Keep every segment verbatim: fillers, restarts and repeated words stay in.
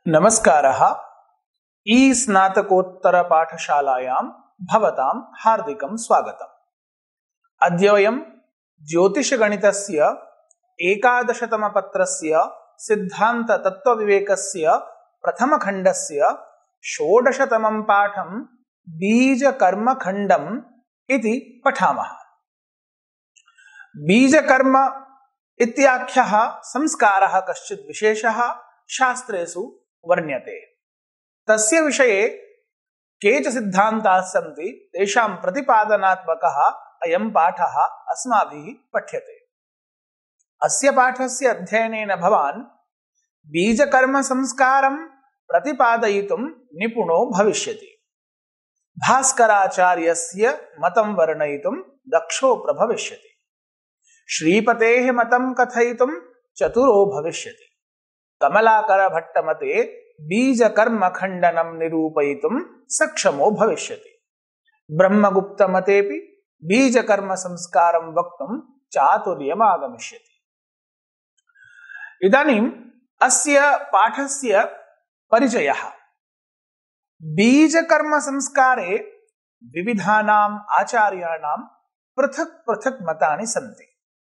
नमस्कारः। ई स्नातकोत्तर पाठशालायां भवतां हार्दिकं स्वागतम्। अद्य वयं ज्योतिषगणितस्य एकादशतमपत्रस्य सिद्धान्ततत्त्वविवेकस्य प्रथमखण्डस्य षोडशतमं पाठं बीजकर्मखण्डम् इति पठामः। बीजकर्म इत्याख्यः संस्कारः कश्चित् विशेषः शास्त्रेषु वर्ण्यते। तस्य विषये केच सिद्धान्ताः सन्ति, तेषां प्रतिपादनात्मकः अयं पाठः अस्माभिः पठ्यते। अस्य पाठस्य अध्ययनेन भवान् बीजकर्म संस्कारं प्रतिपादयितुं निपुणो भविष्यति। भास्कराचार्यस्य मतं वर्णयितुं दक्षो प्रभविष्यति। श्रीपतेः मतं कथयितुं चतुरो भविष्यति। कमलाकर भट्टमते बीजकर्म खण्डनं निरूपयितुं सक्षमो भविष्यति। ब्रह्मगुप्तमतेपि बीजकर्म संस्कारं वक्तुं चातुर्यम् आगमिष्यति। इदानीम् अस्य पाठस्य परिचयः। बीजकर्म संस्कारे विविधानाम् आचार्याणां पृथक् पृथक् मतानि सन्ति।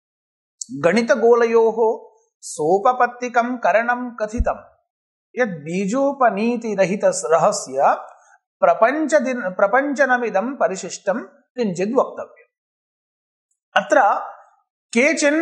गणितगोलयोः सोपपत्तिकं करणं कथितं यत् बीजोपनीतिरहितरहस्य प्रपञ्चदिन प्रपञ्चनमिदं परिशिष्टं किञ्चित् वक्तव्यम्। अत्र केचन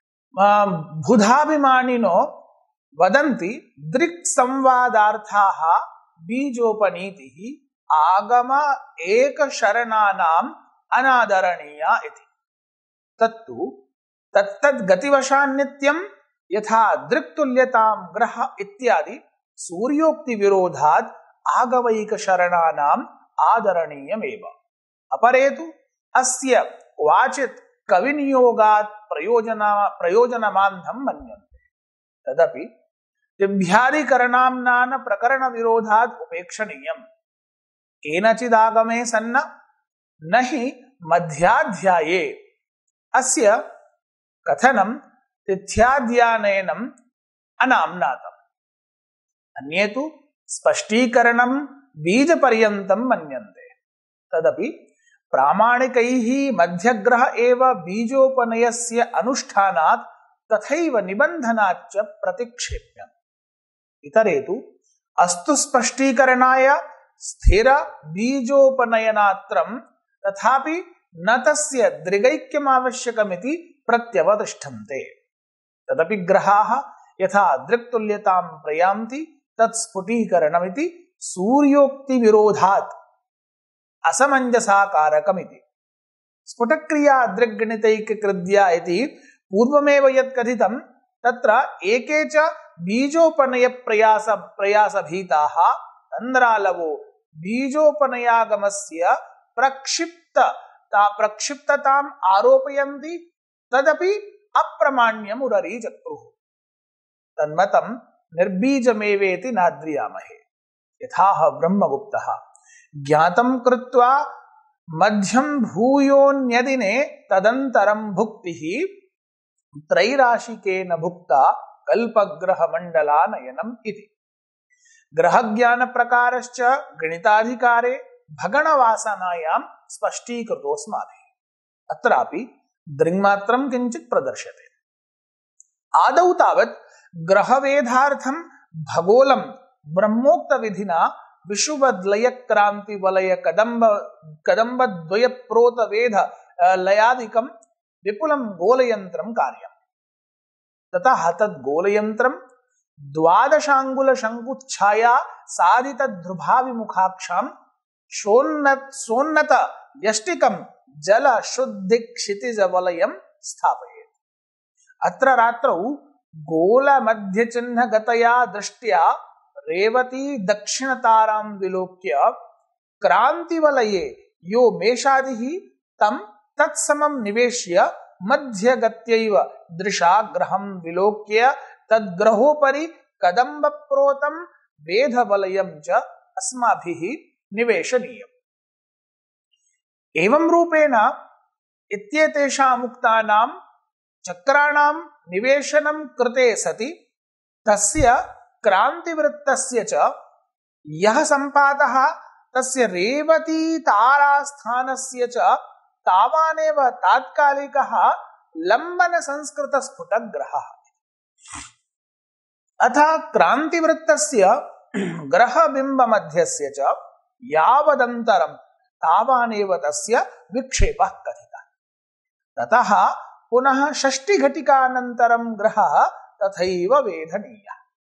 बुधाभिमानिनो वदन्ति दृक्संवादार्थाः बीजोपनीतिः आगम एकशरणानाम् अनादरणीया इति। तत्तु तत्तद् गतिवशान्नित्यं यथा दृक्तुल्यतां ग्रह इत्यादि सूर्योक्ति विरोधात् आगवैक शरणानाम् आदरणीयमेव। अपरे तु अस्य क्वाचित् कविनियोगात् प्रयोजन प्रयोजनमान्धं मन्यन्ते। तदपि तिभ्यादिकरणाम्नान प्रकरण विरोधात् उपेक्षणीयम्। केनचिदागमे सन्न न हि मध्याध्याये अस्य कथनं तिथ्याद्यानयनम् अनाम्नातम्। अन्ये तु स्पष्टीकरणं बीजपर्यन्तं मन्यन्ते। तदपि प्रामाणिकैः मध्यग्रह एव बीजोपनयस्य अनुष्ठानात् तथैव निबन्धनाच्च प्रतिक्षेप्यम्। इतरे तु अस्तु स्पष्टीकरणाय स्थिर बीजोपनयनात्रं तथापि न तस्य दृगैक्यमावश्यकमिति प्रत्यवतिष्ठन्ते। तदपि ग्रहाः यथा दृक्तुल्यतां प्रयान्ति तत्स्फुटीकरणमिति सूर्योक्तिविरोधात् असमञ्जसाकारकमिति। स्फुटक्रिया दृग्गणितैककृद्या इति पूर्वमेव यत् कथितं तत्र एके च बीजोपनयप्रयास प्रयासभीताः तन्द्रालवो बीजोपनयागमस्य प्रक्षिप्तता प्रक्षिप्तताम् आरोपयन्ति तदपि अप्रमाण्यम् उररीचक्रुः। तन्मतं निर्बीजमेवेति नाद्रियामहे। यथाह ब्रह्मगुप्तः ज्ञातं कृत्वा मध्यं भूयोऽन्यदिने तदन्तरं भुक्तिः त्रैराशिकेन भुक्ता कल्पग्रहमण्डलानयनम् इति। ग्रहज्ञानप्रकारश्च गणिताधिकारे भगणवासनायां स्पष्टीकृतोऽस्माभिः। अत्रापि दृङ्मात्रं किञ्चित् प्रदर्श्यते। आदौ तावत् ग्रहवेधार्थं भगोलं ब्रह्मोक्तविधिना विषुवद्लयक्रान्तिवलय कदम्ब कदम्बद्वयप्रोतवेध लयादिकं विपुलं गोलयन्त्रं कार्यम्। ततः तद् गोलयन्त्रं द्वादशाङ्गुलशङ्कुच्छाया साधितध्रुभाविमुखाक्षां सोन्नत सोन्नत यष्टिकं जल शुद्धि क्षितिज वलयं स्थापयेत्। अत्र रात्रौ गोल मध्य चिह्न गतया दृष्ट्या रेवती दक्षिणतारां विलोक्य क्रांतिवलये यो मेषादिः तं तत्समं निवेश्य मध्यगत्यैव दृशा ग्रहं विलोक्य तद्ग्रहोपरि कदम्बप्रोतं वेधवलयं च अस्माभिः निवेशनीयम्। एवं रूपेण इत्येतेषाम् उक्तानां चक्राणां निवेशनं कृते सति तस्य क्रांतिवृत्तस्य च यः संपातः तस्य रेवती तारास्थानस्य च तावानेव तात्कालिकः लंबन संस्कृत स्फुटग्रहः। अथ क्रांतिवृत्तस्य ग्रहबिंब मध्यस्य च यावदन्तरं तावानेव तस्य विक्षेपः कथितः। ततः पुनः षष्टिघटिकानन्तरं ग्रहः तथैव वेधनीयः।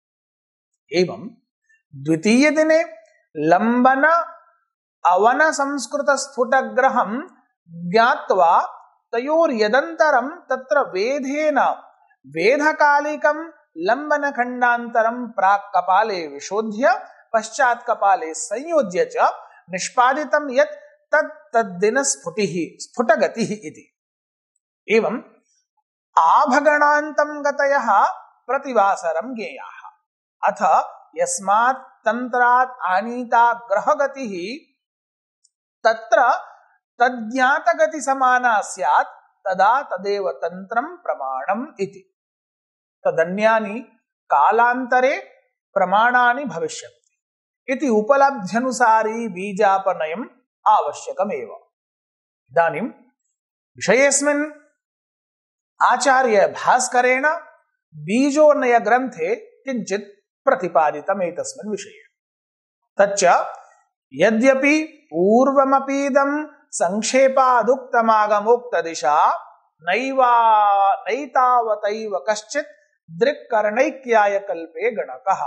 एवं द्वितीय दिने लंबन अवन संस्कृत स्फुटग्रहं ज्ञात्वा तयोर्यदन्तरं तत्र वेधेन वेधकालिकं लंबन खंडान्तरं प्राक् कपाले विशोध्य पश्चात् कपाले संयोज्य च निष्पादितं यत् तत् तद्दिन स्फुटिः स्फुटगतिः इति। एवं आभगणान्तं गतयः प्रतिवासरं ज्ञेयाः। अथ यस्मात् तन्त्रात् आनीता ग्रहगतिः तत्र तज्ज्ञातगति समाना स्यात् तदा तदेव तन्त्रं प्रमाणम् इति। तदन्यानि कालान्तरे प्रमाणानि भविष्यन्ति इति उपलब्ध्यनुसारी बीजापनयम् आवश्यकमेव। इदानीं विषयेऽस्मिन् आचार्य भास्करेण बीजोन्नय ग्रन्थे किञ्चित् प्रतिपादितम् एतस्मिन् विषये। तच्च यद्यपि पूर्वमपीदं संक्षेपादुक्तमागमोक्तदिशा नैवा नैतावतैव कश्चित् दृक्करणैक्याय कल्पे गणकः।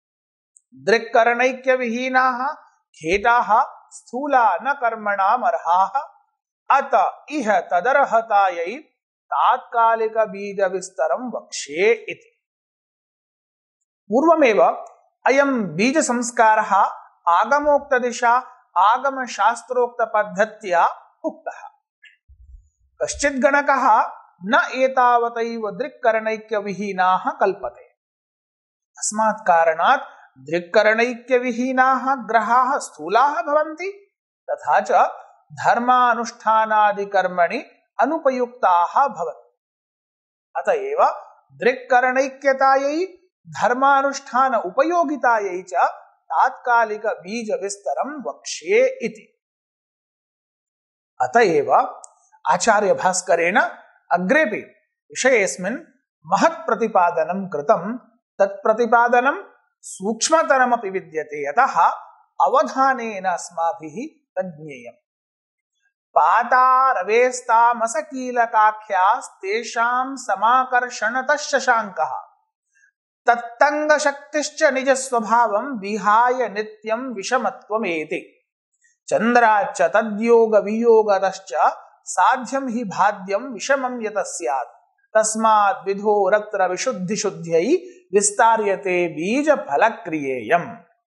दृक्करणैक्यविहीनाः खेटाः स्थूला न कर्मणामर्हाः अत इह तदर्हतायै तात्कालिक बीज विस्तरं वक्ष्ये इति। पूर्वमेव अयं बीज संस्कारः आगमोक्तदिशा आगम शास्त्रोक्त पद्धत्या उक्तः। कश्चित् गणकः न एतावतैव दृक्करणैक्य विहीनाः कल्पते। अस्मात् कारणात् दृक्करणैक्य विहीनाः ग्रहाः स्थूलाः भवन्ति तथा च धर्मानुष्ठानादि कर्मणि अनुपयुक्ताः भवन्ति। अतएव दृक्करणैक्यतायै धर्मानुष्ठान उपयोगितायै च तात्कालिक बीज विस्तरं वक्ष्ये इति। अतएव आचार्य भास्करेण अग्रेपि विषयेऽस्मिन् महत् प्रतिपादनं कृतं। तत्प्रतिपादनं सूक्ष्मतरमपि विद्यते यतः अवधानेन अस्माभिः तज्ज्ञेयम्। पातारवेस्तामसकीलकाख्यास्तेषां समाकर्षणतः शशाङ्कः तत्तङ्गशक्तिश्च निजस्वभावं विहाय नित्यं विषमत्वमेति। चन्द्राच्च तद्योग वियोगतश्च साध्यं हि भाद्यं विषमं यतः स्यात् तस्माद् विधोरत्र विशुद्धिशुद्ध्यै विस्तार्यते बीजफलक्रियेयम्।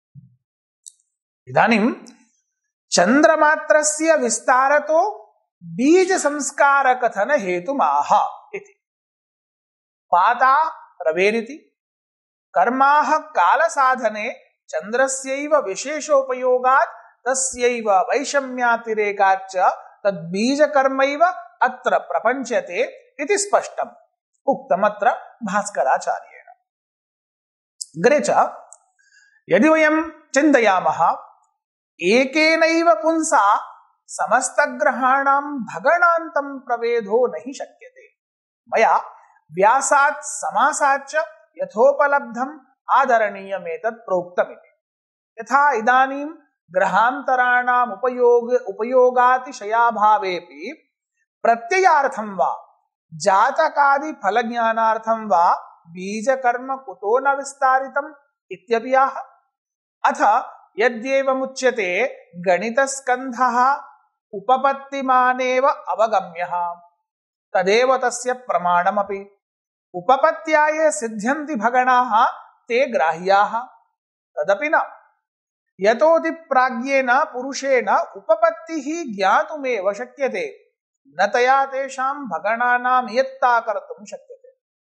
इदानीं चन्द्रमात्रस्य विस्तारतो बीज संस्कार कथन हेतुमाह इति। पाता रवेरिति कर्माः कालसाधने चन्द्रस्यैव विशेषोपयोगात् तस्यैव वैषम्यातिरेकाच्च तद्बीजकर्मैव अत्र प्रपञ्च्यते इति स्पष्टम् उक्तमत्र भास्कराचार्येण। अग्रे च यदि वयं चिन्तयामः एकेनैव पुंसा समस्तग्रहाणां भगणान्तं प्रवेदो न हि शक्यते। मया व्यासात् समासाच्च यथोपलब्धम् आदरणीयमेतत् प्रोक्तमिति। यथा इदानीं ग्रहान्तराणाम् उपयोग उपयोगातिशयाभावेपि प्रत्ययार्थं वा जातकादि फलज्ञानार्थं वा बीजकर्म कुतो न विस्तारितम् इत्यपि आह। अथ यद्येवमुच्यते गणितस्कन्धः उपपत्तिमानेव अवगम्यः तदेव तस्य प्रमाणमपि। उपपत्याय सिद्ध्यन्ति भगणाः ते ग्राह्याः तदपि न। यतोऽधि प्राज्ञेन पुरुषेण उपपत्तिः ज्ञातुमेव शक्यते न तया तेषां भगणानां यत्ता कर्तुं शक्यते।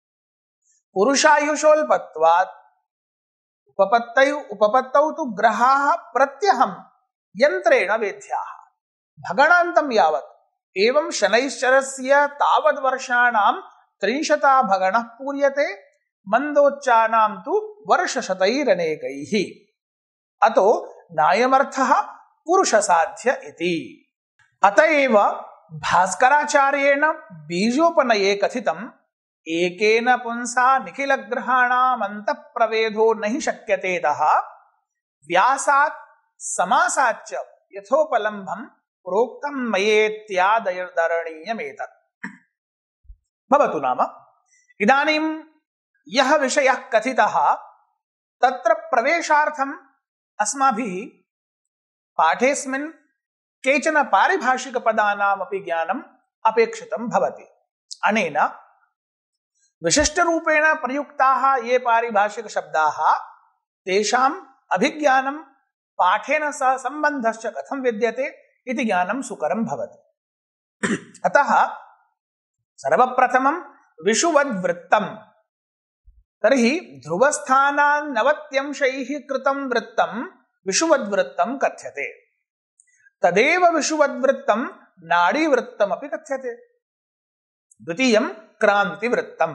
पुरुषायुषोल्पत्वात् उपपत्तौ उपपत्तौ तु ग्रहाः प्रत्यहं यन्त्रेण वेद्याः भगणान्तं यावत्। एवं शनैश्चरस्य तावद्वर्षाणां त्रिंशता भगणः पूर्यते। मन्दोच्चानां तु वर्षशतैरनेकैः अतो नायमर्थः पुरुषसाध्य इति। अतएव भास्कराचार्येण बीजोपनये कथितम् एकेन पुंसा निखिलग्रहाणाम् अन्तःप्रवेदो न हि शक्यतेतः व्यासात् समासाच्च यथोपलम्भम् प्रोक्तम् मयेत्यादरणीयमेतत्। भवतु नाम इदानीं यः विषयः कथितः तत्र प्रवेशार्थम् अस्माभिः पाठेऽस्मिन् केचन पारिभाषिकपदानामपि ज्ञानम् अपेक्षितं भवति। अनेन विशिष्टरूपेण प्रयुक्ताः ये पारिभाषिकशब्दाः तेषाम् अभिज्ञानं पाठेन सह सम्बन्धश्च कथं विद्यते इति ज्ञानं सुकरं भवति। अतः सर्वप्रथमं विषुवद्वृत्तम्। तर्हि ध्रुवस्थानान्नवत्यंशैः कृतं वृत्तं विषुवद्वृत्तं कथ्यते। तदेव विषुवद्वृत्तं नाडीवृत्तमपि कथ्यते। द्वितीयं क्रान्तिवृत्तम्।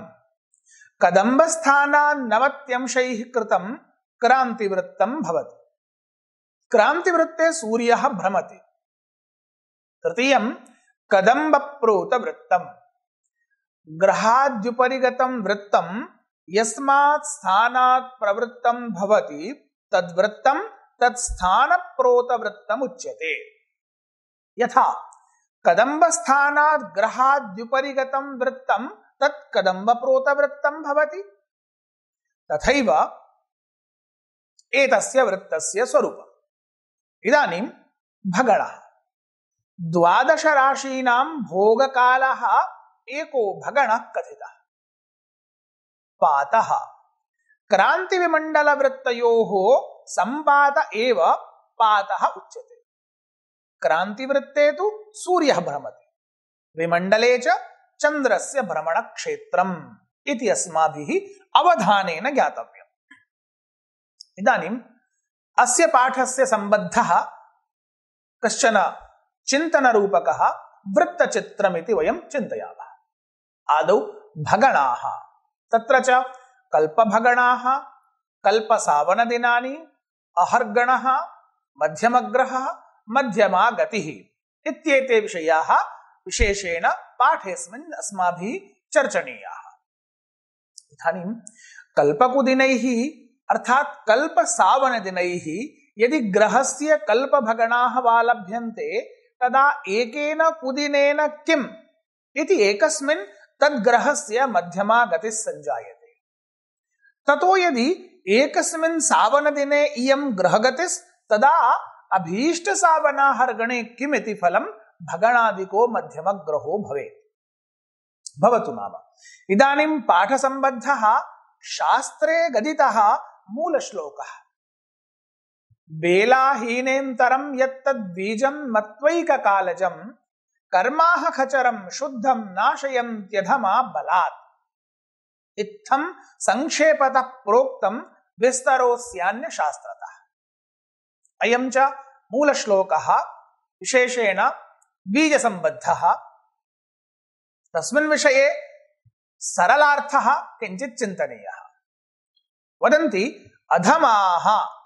कदम्बस्थानान्नवत्यंशैः कृतं क्रान्तिवृत्तं भवति। क्रान्तिवृत्ते सूर्यः भ्रमति। तृतीयं कदम्बप्रोतवृत्तम्। ग्रहाद्युपरिगतं वृत्तं यस्मात् स्थानात् प्रवृत्तं भवति तद्वृत्तं तत्स्थानप्रोतवृत्तम् उच्यते। यथा कदम्बस्थानात् ग्रहाद्युपरिगतं वृत्तं तत् कदम्बप्रोतवृत्तं भवति तथैव एतस्य वृत्तस्य स्वरूपम्। इदानीं भगणः। द्वादश राशीनां भोगकालः एको भगणः कथितः। पातः। क्रान्तिविमण्डलवृत्तयोः सम्पात एव पातः उच्यते। क्रान्तिवृत्ते तु सूर्यः भ्रमति, विमण्डले च चन्द्रस्य भ्रमणक्षेत्रम् इति अस्माभिः अवधानेन ज्ञातव्यम्। इदानीम् अस्य पाठस्य सम्बद्धः कश्चन चिन्तनरूपकः वृत्तचित्रमिति वयं चिन्तयामः। आदौ भगणाः। तत्र च कल्पभगणाः, कल्पसावनदिनानि, अहर्गणः, मध्यमग्रहः, मध्यमा गतिः इत्येते विषयाः विशेषेण पाठेऽस्मिन् अस्माभिः चर्चनीयाः। इदानीं कल्पकुदिनैः अर्थात् कल्पसावनदिनैः यदि ग्रहस्य कल्पभगणाः वा लभ्यन्ते तदा एकेन कुदिनेन किम् इति एकस्मिन् तद्ग्रहस्य मध्यमा गतिः सञ्जायते। ततो यदि एकस्मिन् सावनदिने इयं ग्रहगतिस्तदा अभीष्टसावनाहर्गणे किमिति फलं भगणादिको मध्यमग्रहो भवेत्। भवतु नाम इदानीं पाठसम्बद्धः शास्त्रे गदितः मूलश्लोकः। बेलाहीनेन्तरं यत्तद्बीजं मत्वैककालजं कर्माह खचरं शुद्धं नाशयन्त्यधमा बलात् इत्थं संक्षेपतः प्रोक्तं विस्तरोऽस्यान्य शास्त्रतः। अयं च मूलश्लोकः विशेषेण बीजसम्बद्धः। तस्मिन् विषये सरलार्थः किञ्चित् चिन्तनीयः। वदन्ति अधमाः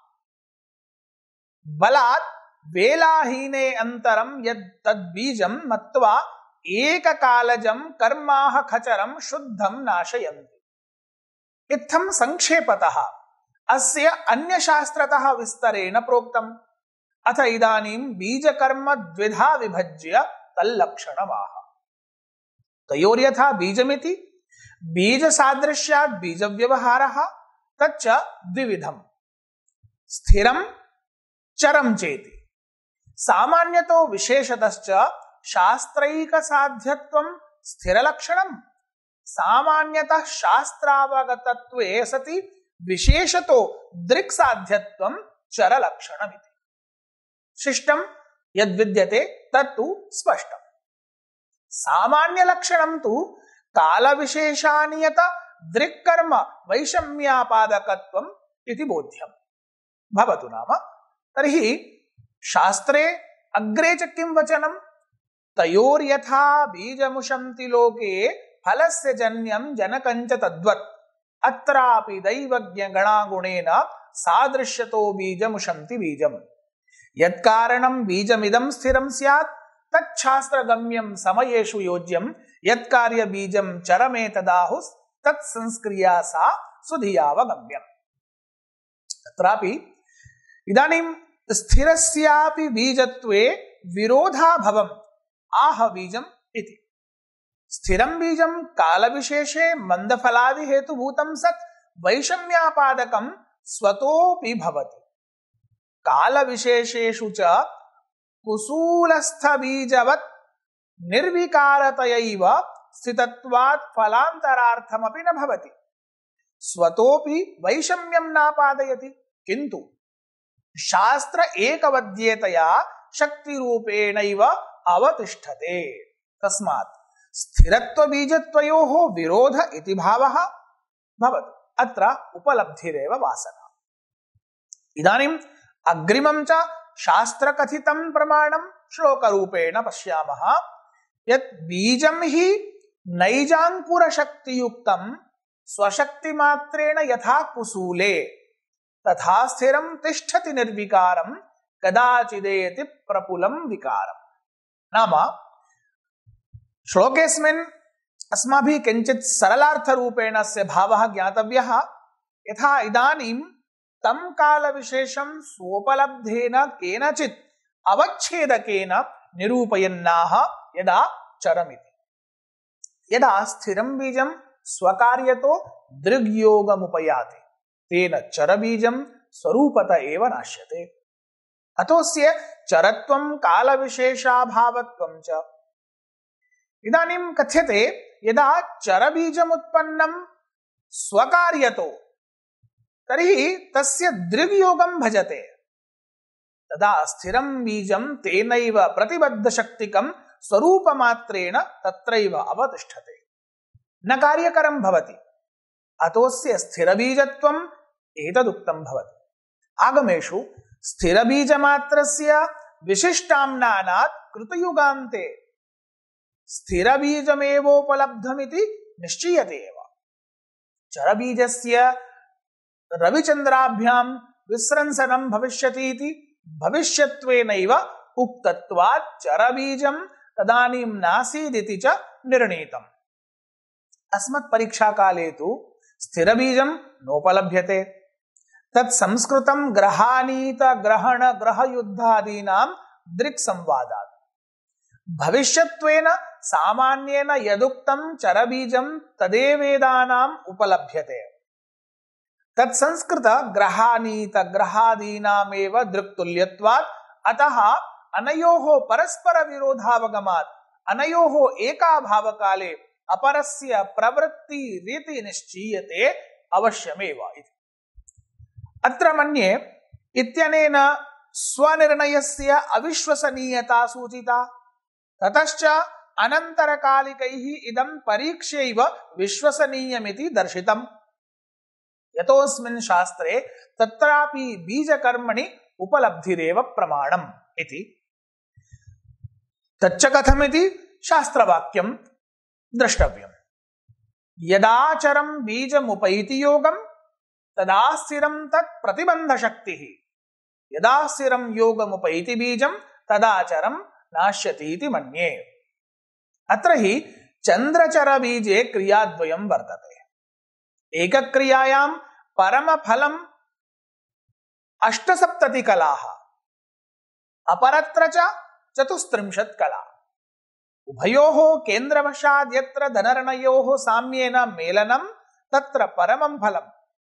बलात् वेलाहीने अंतरं यत् तद्बीजं मत्वा एककालजं कर्माह खचरं शुद्धं नाशयन्ति। इत्थं संक्षेपतः अस्य अन्यशास्त्रतः विस्तरेण प्रोक्तम्। अथ इदानीं बीजकर्म द्विधा विभज्य तल्लक्षणमाह। तयोर्यथा बीजमिति बीजसादृश्यात् बीजव्यवहारः तच्च द्विविधम् स्थिरं चरं चेति। सामान्यतो विशेषतश्च शास्त्रैकसाध्यत्वं स्थिरलक्षणं सामान्यतः शास्त्रावगतत्वे सति विशेषतो दृक्साध्यत्वं चरलक्षणमिति। शिष्टं यद्विद्यते तत्तु स्पष्टम्। सामान्यलक्षणं तु कालविशेषानियत दृक्कर्म वैषम्यापादकत्वम् इति बोध्यम्। भवतु नाम तर्हि शास्त्रे अग्रे च किं वचनं तयोर्यथा बीजमुशन्ति लोके फलस्य जन्यं जनकञ्च तद्वत् अत्रापि दैवज्ञ गणागुणेन सादृश्यतो बीजमुशन्ति बीजम् यत्कारणं बीजमिदं स्थिरं स्यात् तच्छास्त्रगम्यं समयेषु योज्यं यत्कार्य बीजं चरमे तदाहुस् तत्संस्क्रिया सा सुधियावगम्यम्। अत्रापि इदानीं स्थिरस्यापि बीजत्वे विरोधाभवम् आह बीजम् इति। स्थिरं बीजं कालविशेषे मंदफलादि हेतुभूतं सत् वैषम्यापादकं स्वतोऽपि भवति। कालविशेषेषु च कुसूलस्थबीजवत् निर्विकारतयैव स्थितत्वात् फलान्तरार्थमपि न भवति। स्वतोऽपि वैषम्यं नापादयति किन्तु शास्त्र एकवद्येतया शक्तिरूपेणैव अवतिष्ठते। तस्मात् स्थिरत्वबीजत्वयोः विरोध इति भावः भवति। अत्र उपलब्धिरेव वासना। इदानीम् अग्रिमं च शास्त्रकथितं प्रमाणं श्लोकरूपेण पश्यामः यत् बीजं हि नैजाङ्कुरशक्तियुक्तं स्वशक्तिमात्रेण यथा कुसूले तथा स्थिरं तिष्ठति निर्विकारं कदाचिदेति प्रपुलं विकारम्। नाम श्लोकेऽस्मिन् अस्माभिः किञ्चित् सरलार्थरूपेण अस्य भावः ज्ञातव्यः। यथा इदानीं तं कालविशेषं स्वोपलब्धेन केनचित् अवच्छेदकेन निरूपयन्नाह यदा चरमिति। यदा स्थिरं बीजं स्वकार्यतो दृग्योगमुपयाति तेन चरबीजं स्वरूपत एव नाश्यते। अतोऽस्य चरत्वं कालविशेषाभावत्वं च। इदानीं कथ्यते यदा चरबीजमुत्पन्नं स्वकार्यतो तर्हि तस्य दृग्योगं भजते तदा स्थिरं बीजं तेनैव प्रतिबद्धशक्तिकं स्वरूपमात्रेण तत्रैव अवतिष्ठते न कार्यकरं भवति। अतोऽस्य स्थिरबीजत्वम् एतदुक्तं भवति। आगमेषु स्थिरबीजमात्रस्य विशिष्टाम्नानात् कृतयुगान्ते स्थिरबीजमेवोपलब्धमिति निश्चीयते एव। चरबीजस्य रविचन्द्राभ्यां विस्रंसनं भविष्यतीति भविष्यत्वेनैव उक्तत्वात् चरबीजं तदानीं नासीदिति च निर्णीतम्। अस्मत्परीक्षाकाले तु स्थिरबीजं नोपलभ्यते। तत् संस्कृतं ग्रहानीत ग्रहण ग्रहयुद्धादीनां दृक्संवादात्। भविष्यत्वेन सामान्येन यदुक्तं चरबीजं तदेवेदानाम् उपलभ्यते। तत्संस्कृत ग्रहानीत ग्रहादीनामेव दृक्तुल्यत्वात् अतः अनयोः परस्पर विरोधावगमात् अनयोः एकाभावकाले अपरस्य प्रवृत्ति रीति निश्चीयते अवश्यमेव इति। अत्र मन्ये इत्यनेन स्वनिर्णयस्य अविश्वसनीयता सूचिता। ततश्च अनन्तरकालिकैः इदं परीक्ष्यैव विश्वसनीयमिति दर्शितम्। यतोऽस्मिन् शास्त्रे तत्रापि बीजकर्मणि उपलब्धिरेव प्रमाणम् इति। तच्च कथमिति शास्त्रवाक्यं द्रष्टव्यम्। यदा चरं बीजमुपैति योगं तदा स्थिरं तत् प्रतिबन्धशक्तिः। यदा स्थिरं योगमुपैति बीजं तदा चरं नाश्यतीति मन्ये। अत्र हि चन्द्रचरबीजे क्रियाद्वयं वर्तते। एकक्रियायां परमफलम् अष्टसप्ततिकलाः अपरत्र च चतुस्त्रिंशत् कला। उभयोः केन्द्रवशाद् यत्र धनर्णयोः साम्येन मेलनं तत्र परमं फलं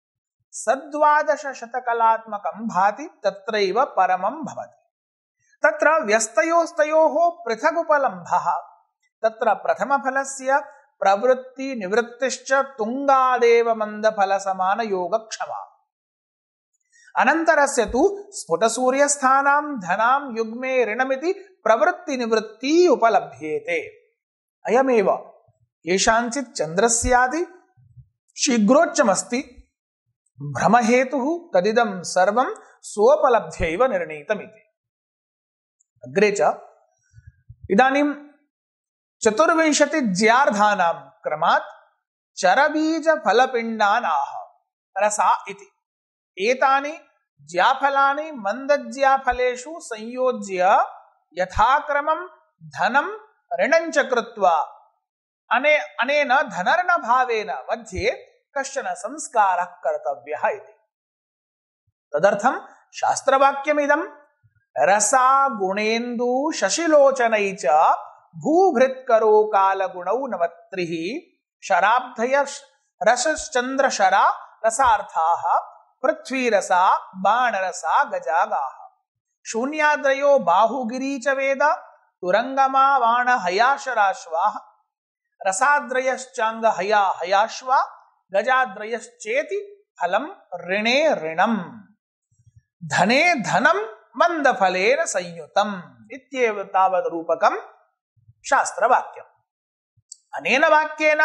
सद्वादशशतकलात्मकं भाति तत्रैव परमं भवति। तत्र व्यस्तयोस्तयोः पृथगुपलम्भः। तत्र प्रथमफलस्य प्रवृत्ति निवृत्तिश्च तुङ्गादेव मन्दफलसमानयोगक्षमा। अनन्तरस्य तु स्फुटसूर्यस्थानां धनां युग्मे ऋणमिति प्रवृत्ति निवृत्ति उपलभ्येते। अयमेव केषाञ्चित् चन्द्रस्यादि शीघ्रोच्चमस्ति भ्रमहेतुः तदिदं सर्वं स्वोपलब्ध्यैव निर्णीतमिति। अग्रे च इदानीं चतुर्विंशति ज्यार्धानां क्रमात् चरबीज फलपिण्डानाः रसा इति। एतानि ज्याफलानि मन्दज्याफलेषु संयोज्य यथाक्रमं धनं ऋणं च कृत्वा अने अनेन धनर्णभावेन मध्ये कश्चन संस्कारः कर्तव्यः इति। तदर्थं शास्त्रवाक्यमिदं रसा गुणेन्दु शशिलोचनै च भूभृत्करो कालगुणौ नवत्रिः शराब्धय रसश्चन्द्रशरा रसार्थाः पृथ्वीरसा बाणरसा गजागाः शून्याद्रयो बाहुगिरी च वेद तुरंगमा वाण हयाशराश्वाः रसाद्रयश्चांग हया हयाश्वा गजाद्रयश्चेति फलं ऋणे ऋणम् धने धनं मंदफलेन संयुतम् इत्येव तावद् रूपकं शास्त्रवाक्यम्। अनेन वाक्येन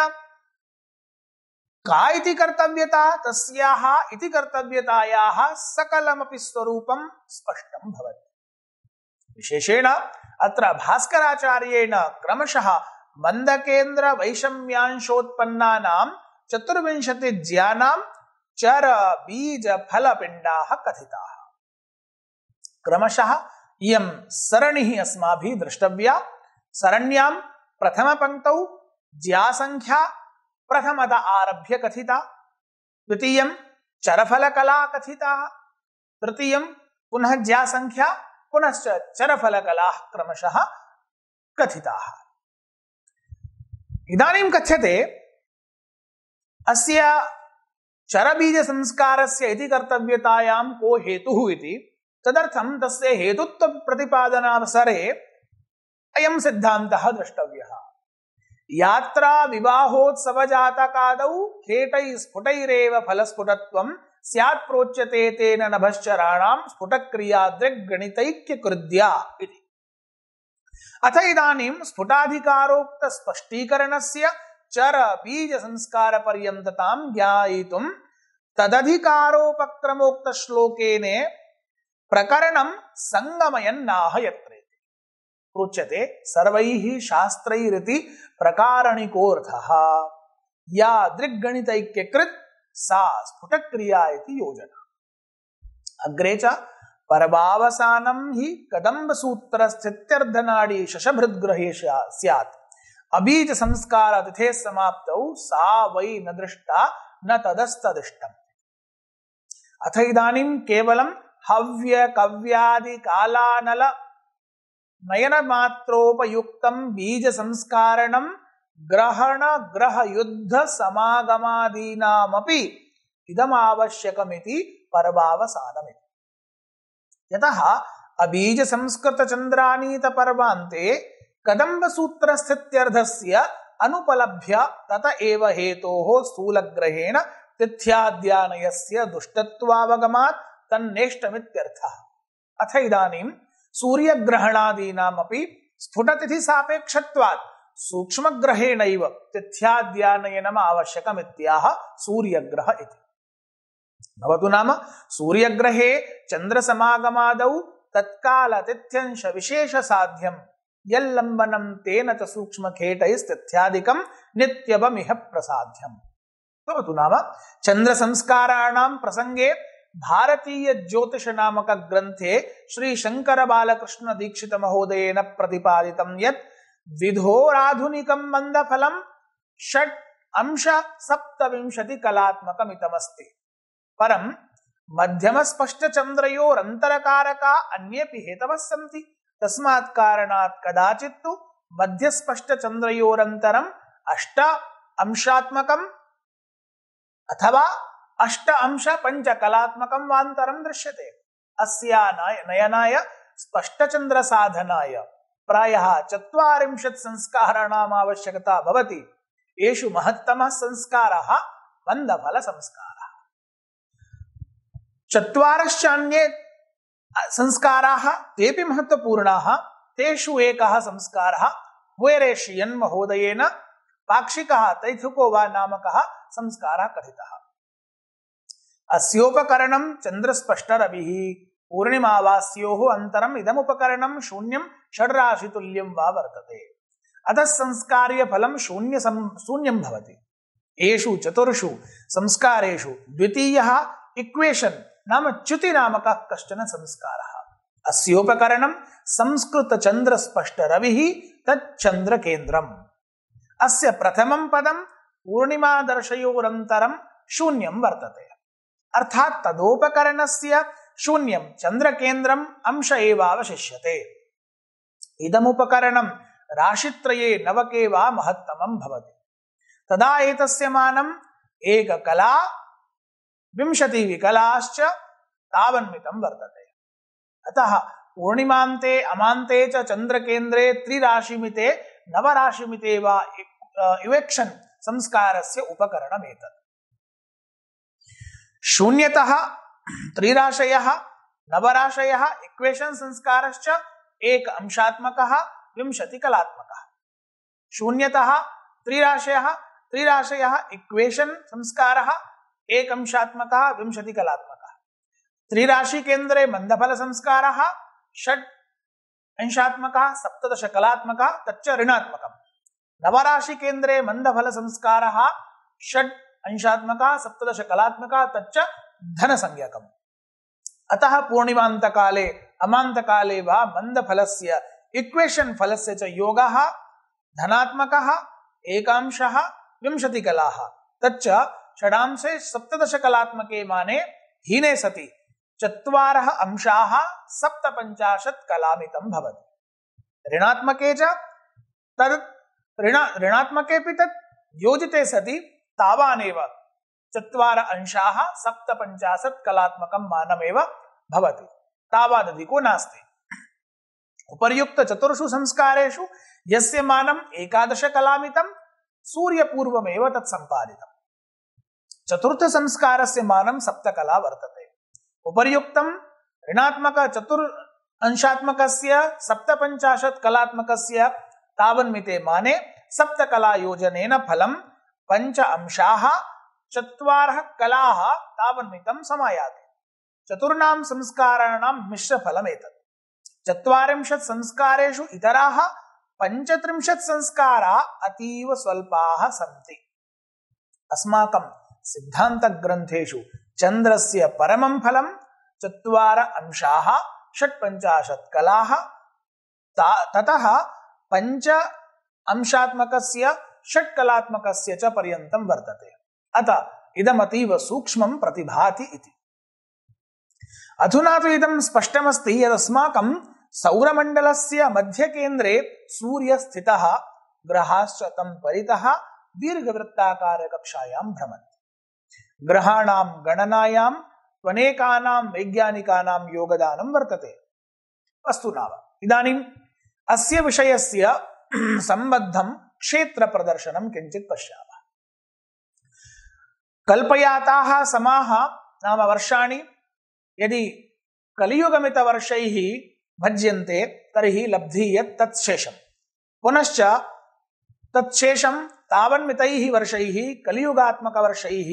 का इति कर्तव्यता तस्याः इति कर्तव्यतायाः सकलमपि स्वरूपं स्पष्टं भवति। विशेषेण अत्र भास्कराचार्येण क्रमशः मंदकेन्द्र वैषम्यांशोत्पन्नानां चतुर्विंशतिज्यानां चर बीज फलपिण्डाः कथिताः। क्रमशः इयं सरणिः अस्माभिः द्रष्टव्या। सरण्यां प्रथमपङ्क्तौ ज्यासंख्या प्रथमत आरभ्य कथिता, द्वितीयं चरफलकला कथिता, तृतीयं पुनः ज्यासंख्या पुनश्च चरफलकलाः क्रमशः कथिताः। इदानीं कथ्यते अस्य चरबीज संस्कारस्य इति कर्तव्यतायां को हेतुः इति। तदर्थं तस्य हेतुत्व प्रतिपादनावसरे अयं सिद्धान्तः द्रष्टव्यः। यात्रा विवाहोत्सव जातकादौ खेटैः स्फुटैरेव फलस्फुटत्वं स्यात् प्रोच्यते तेन नभश्चराणां स्फुटक्रिया दृग्गणितैक्यकृद्या इति। अथ इदानीं स्फुटाधिकारोक्त स्पष्टीकरणस्य चर बीज संस्कार पर्यन्ततां ज्ञायितुं तदधिकारोपक्रमोक्त श्लोकेन प्रकरणं संगमयन्नाह यत्र प्रोच्यते सर्वैः शास्त्रैरिति प्रकारणिकोऽर्थः या दृग्गणितैक्यकृत् सा स्फुटक्रिया इति योजना। अग्रे च पर्वावसानं हि कदम्बसूत्रस्थित्यर्धनाडी शशभृद्ग्रहे स्यात् अबीज संस्कार तिथे समाप्तौ सा वै न दृष्टा न तदस्तदिष्टम्। अथ इदानीं केवलं हव्य कव्यादि कालानल नयन मात्रोपयुक्तं बीज संस्कारणं ग्रहण ग्रह युद्ध समागमादीनामपि इदमावश्यकमिति पर्वावसानमिति। यतः अबीज संस्कृत चन्द्रानीत पर्वान्ते कदम्ब सूत्रस्थित्यर्धस्य अनुपलभ्य तत एव हेतोः स्थूलग्रहेण तिथ्याद्यानयस्य दुष्टत्वावगमात् तन्नेष्टमित्यर्थः। अथ इदानीं सूर्यग्रहणादीनामपि स्फुटतिथि सापेक्षत्वात् सूक्ष्मग्रहेणैव तिथ्याद्यानयनम् आवश्यकमित्याह सूर्यग्रह इति। भवतु नाम सूर्यग्रहे चन्द्रसमागमादौ तत्काल तिथ्यंश विशेष साध्यं यल्लम्बनं तेन च सूक्ष्मखेटैस्तिथ्यादिकं नित्यवमिह प्रसाध्यम्। भवतु नाम चन्द्रसंस्काराणां प्रसंगे भारतीय ज्योतिष नामक ग्रंथे श्री शंकर बालकृष्ण दीक्षित महोदयेन प्रतिपादितं यत् विधोराधुनिकं मंदफलं षट् अंश सप्तविंशति कलात्मकमितमस्ति। परं मध्यम स्पष्ट चंद्रयोरंतरकारका अन्येपि हेतवः सन्ति। तस्मात् कारणात् कदाचित् तु मध्य स्पष्ट चंद्रयोरंतरम् अष्ट अंशात्मकम् अथवा अष्ट अंश पंच कलात्मकं वान्तरं दृश्यते। अस्या नयनाय स्पष्टचंद्र साधनाय प्रायः चत्वारिंशत् संस्काराणाम् आवश्यकता भवति। येषु महत्तमः संस्कारः मंदफल संस्कारः। चत्वारश्चान्ये संस्काराः तेपि महत्वपूर्णाः। तेषु एकः संस्कारः वेरेशियन् महोदयेन पाक्षिकः तैथुको वा नामकः संस्कारः कथितः। अस्योपकरणं चन्द्रस्पष्टरविः पूर्णिमावास्योः अन्तरम् इदमुपकरणं शून्यं षड्राशितुल्यं वा वर्तते। अतः संस्कार्य फलं शून्य शून्यं भवति। एषु चतुर्षु संस्कारेषु द्वितीयः इक्वेशन् नाम च्युति नामकः कश्चन संस्कारः। अस्योपकरणं संस्कृतचन्द्रस्पष्टरविः तच्चन्द्रकेन्द्रम्। अस्य प्रथमं पदं पूर्णिमादर्शयोरन्तरं शून्यं वर्तते। अर्थात् तदोपकरणस्य शून्यं चन्द्रकेन्द्रम् अंश एवावशिष्यते। इदमुपकरणं राशित्रये नवके वा महत्तमं भवति। तदा एतस्य मानम् एककला विंशतिविकलाश्च तावन्मितं वर्तते। अतः पूर्णिमान्ते अमान्ते च चन्द्रकेन्द्रे त्रिराशिमिते नवराशिमिते वा इवेक्षन् संस्कारस्य उपकरणमेतत्। शून्यतः त्रिराशयः नवराशयः इक्वेशन् संस्कारश्च एक अंशात्मकः विंशतिकलात्मकः। शून्यतः त्रिराशयः त्रिराशयः इक्वेशन् संस्कारः एक अंशात्मकः विंशतिकलात्मकः। त्रिराशि केन्द्रे मंदफल संस्कारः षट् अंशात्मकः सप्तदशकलात्मकः तच्च ऋणात्मकम्। नवराशि केन्द्रे मंदफल संस्कारः षट् अंशात्मकः सप्तदशकलात्मकः तच्च धनसंज्ञकम्। अतः पूर्णिमान्तकाले अमान्तकाले वा मंदफलस्य इक्वेशन् फलस्य च योगः धनात्मकः एकांशः विंशतिकलाः तच्च षडांशे सप्तदशकलात्मके माने हीने सति चत्वारः अंशाः सप्तपञ्चाशत् कलामितं भवति। ऋणात्मके च तद् ऋण ऋणात्मकेऽपि तत् योजिते सति तावानेव चत्वार अंशाः सप्तपञ्चाशत् कलात्मकं मानमेव भवति। तावादधिको नास्ति। उपर्युक्त चतुर्षु संस्कारेषु यस्य मानम् एकादश कलामितं सूर्यपूर्वमेव तत् सम्पादितम्। चतुर्थ संस्कारस्य मानं सप्तकला वर्तते। उपर्युक्तं ऋणात्मक चतुर् अंशात्मकस्य सप्तपञ्चाशत् कलात्मकस्य तावन्मिते माने सप्तकला योजनेन फलं पञ्च अंशाः चत्वारः कलाः तावन्मितं समायाति। चतुर्णां संस्काराणां मिश्रफलमेतत्। चत्वारिंशत् संस्कारेषु इतराः पञ्चत्रिंशत् संस्कारा अतीव स्वल्पाः सन्ति। अस्माकं सिद्धान्तग्रन्थेषु चन्द्रस्य परमं फलं चत्वार अंशाः षट्पञ्चाशत् कलाः ततः पञ्च अंशात्मकस्य षट्कलात्मकस्य च पर्यन्तं वर्तते। अतः इदमतीव सूक्ष्मं प्रतिभाति इति। अधुना तु इदं स्पष्टमस्ति यदस्माकं सौरमण्डलस्य मध्यकेन्द्रे सूर्यः स्थितः, ग्रहाश्च तं परितः दीर्घवृत्ताकारकक्षायां भ्रमन्ति। ग्रहाणां गणनायां त्वनेकानां वैज्ञानिकानां योगदानं वर्तते। अस्तु नाम इदानीम् अस्य विषयस्य सम्बद्धं क्षेत्रप्रदर्शनं किञ्चित् पश्यामः। कल्पयाताः समाः नाम वर्षाणि यदि कलियुगमितवर्षैः भज्यन्ते तर्हि लब्धीयत् तत्शेषं। पुनश्च तत्शेषं तावन्मितैः वर्षैः कलियुगात्मकवर्षैः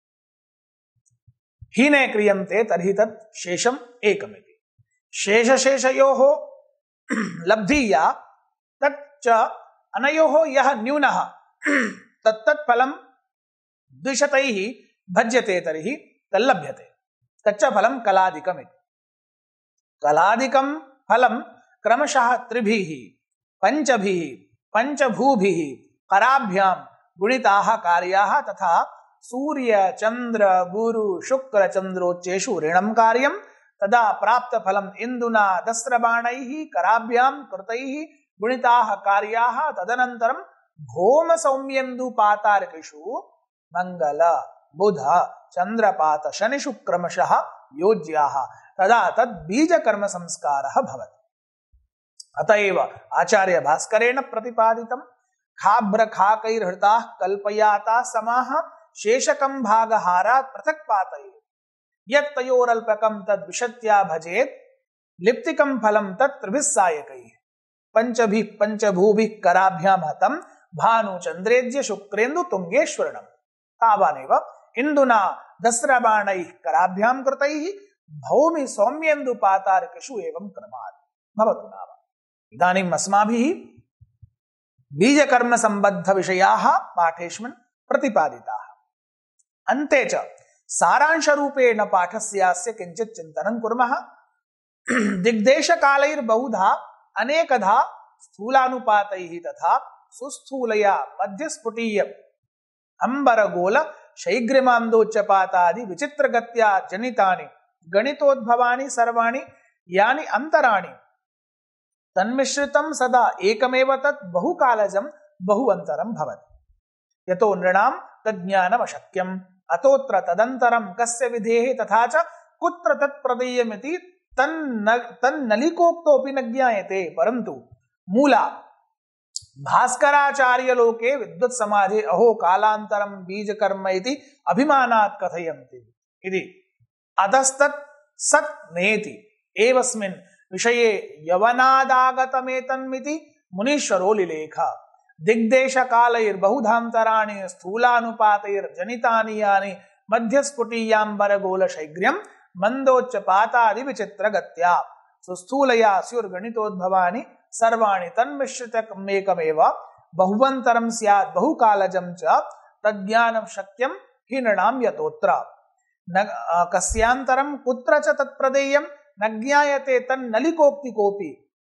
हीने क्रियन्ते तर्हि तत् शेषम् एकमिति। शेषशेषयोः लब्धीया तच्च अनयोः यः न्यूनः तत्तत् फलं द्विशतैः भज्यते तर्हि तल्लभ्यते तच्च फलं कलादिकमिति। कलादिकं फलं क्रमशः त्रिभिः पञ्चभिः पञ्चभूभिः कराभ्यां गुणिताः कार्याः तथा सूर्य चन्द्र गुरु शुक्र चन्द्रोच्चेषु ऋणं कार्यं तदा प्राप्तफलम् इन्दुना दस्रबाणैः कराभ्यां कृतैः गुणिताः कार्याः तदनन्तरं भौम सौम्येन्दुपातार्केषु मंगल बुध चन्द्रपात शनिषु क्रमशः योज्याः तदा तद् बीजकर्म संस्कारः भवति। अतएव आचार्य भास्करेण प्रतिपादितं खाभ्रखाकैर्हृताः कल्पयाताः समाः शेषकं भागहारात् पृथक् पातयेत् यत्तयोरल्पकं तद्विशत्या भजेत् लिप्तिकं फलं तत् त्रिभिः सायकैः पंचभिः पंचभूभिः कराभ्यां हतं भानुचन्द्रेज्य शुक्रेन्दु तुंगेश्वरणम् तावानेव इन्दुना दस्रबाणैः कराभ्यां कृतैः भौमि सौम्येन्दुपातार्केषु एवं क्रमात् भवतु नाम। इदानीम् अस्माभिः बीजकर्म सम्बद्ध विषयाः पाठेष्वन् प्रतिपादिताः। अन्ते च सारांशरूपेण पाठस्यास्य किञ्चित् चिन्तनं कुर्मः। दिग्देशकालैर्बहुधा अनेकधा स्थूलानुपातैः तथा सुस्थूलया मध्यस्फुटीय अंबरगोल शैग्रिमान्दोच्चपातादि विचित्रगत्या जनितानि गणितोद्भवानि सर्वाणि यानि अंतराणि तन्मिश्रितं सदा एकमेव तत् बहुकालजं बहुअन्तरं भवति। यतो नृणां तज्ज्ञानमशक्यम् अतोऽत्र तदन्तरं कस्य विधेः तथा च कुत्र तत् प्रदेयमिति तन्न तन्नलिकोक्तोऽपि न ज्ञायते। परन्तु मूला भास्कराचार्य लोके विद्वत् समाधि अहो कालांतरम बीज कर्म इति अभिमानात् कथयन्ति इति अतस्तत् सत् नेति एवस्मिन् विषये यवनादागतमेतन्मिति मुनीश्वरो लिलेख। दिग्देश कालैर्बहुधान्तराणि स्थूलानुपातैर्जनितानि यानि मध्यस्फुटीयाम्बरगोल शैग्र्यं मंदोच्चपातादि विचित्रगत्या सुस्थूलया स्युर्गणितोद्भवानि सर्वाणि तन्मिश्रितमेकमेव बहुवन्तरं स्यात् बहुकालजं च तज्ज्ञानं शक्यं हि नृणां यतोऽत्र न कस्यान्तरं कुत्र च तत्प्रदेयं न ज्ञायते तन्नलिकोक्ति कोऽपि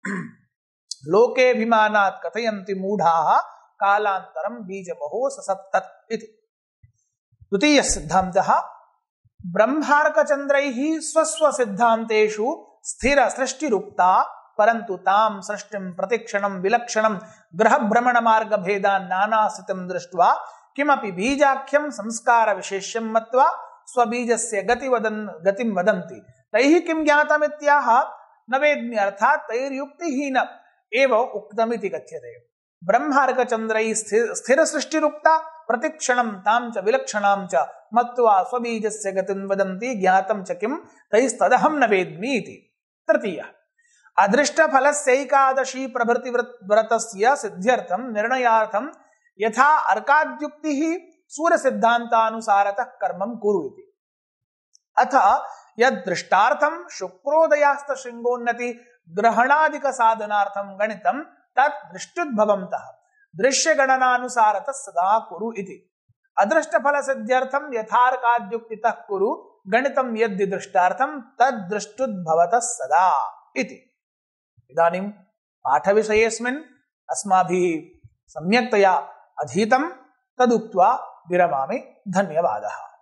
लोकेऽभिमानात् कथयन्ति मूढाः कालान्तरं बीजमहो ससप्तत् इति। द्वितीयः सिद्धान्तः ब्रह्मार्कचन्द्रैः स्वस्वसिद्धान्तेषु स्थिरसृष्टिरुक्ता परन्तु तां सृष्टिं प्रतिक्षणं विलक्षणं ग्रहभ्रमणमार्गभेदान् नानास्थितिं दृष्ट्वा किमपि बीजाख्यं संस्कारविशेष्यं मत्वा स्वबीजस्य गति वदन् गतिं वदन्ति तैः किं ज्ञातमित्याह न वेद्मि अर्थात् तैर्युक्तिहीन एव उक्तमिति कथ्यते। ब्रह्मार्कचन्द्रैः स्थिरसृष्टिरुक्ता प्रतिक्षणं तां च विलक्षणां च मत्वा स्वबीजस्य गतिं वदन्ति ज्ञातं च किं तैस्तदहं न वेद्मि इति। तृतीयः अदृष्टफलस्यैकादशी प्रभृति व्रतस्य सिद्ध्यर्थं निर्णयार्थं यथा अर्काद्युक्तिः सूर्यसिद्धान्तानुसारतः कर्मं कुरु इति। अथ यदृष्टार्थं शुक्रोदयास्तशृङ्गोन्नति ग्रहणादिक साधनार्थं गणितं तत् दृष्टुद्भवन्तः दृश्यगणनानुसारतः सदा कुरु इति। अदृष्टफलसिद्ध्यर्थं यथार्काद्युक्तितः कुरु गणितं यद्धि दृष्टार्थं तद्दृष्टुद्भवतः सदा इति। इदानीं पाठविषयेऽस्मिन् अस्माभिः सम्यक्तया अधीतं तदुक्त्वा विरमामि। धन्यवादः।